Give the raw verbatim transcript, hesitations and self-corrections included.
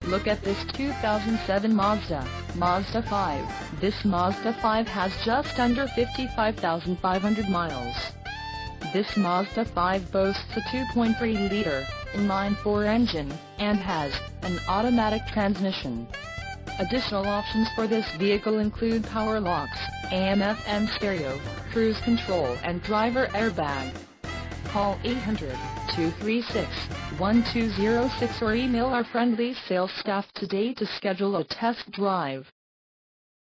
Look at this two thousand seven Mazda, Mazda five. This Mazda five has just under fifty-five thousand five hundred miles. This Mazda five boasts a two point three liter inline-four engine, and has an automatic transmission. Additional options for this vehicle include power locks, A M F M stereo, cruise control and driver airbag. Call eight hundred, two three six, one two zero six or email our friendly sales staff today to schedule a test drive.